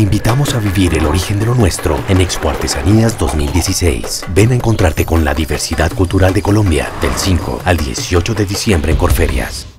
invitamos a vivir el origen de lo nuestro en Expo Artesanías 2016. Ven a encontrarte con la diversidad cultural de Colombia del 5 al 18 de diciembre en Corferias.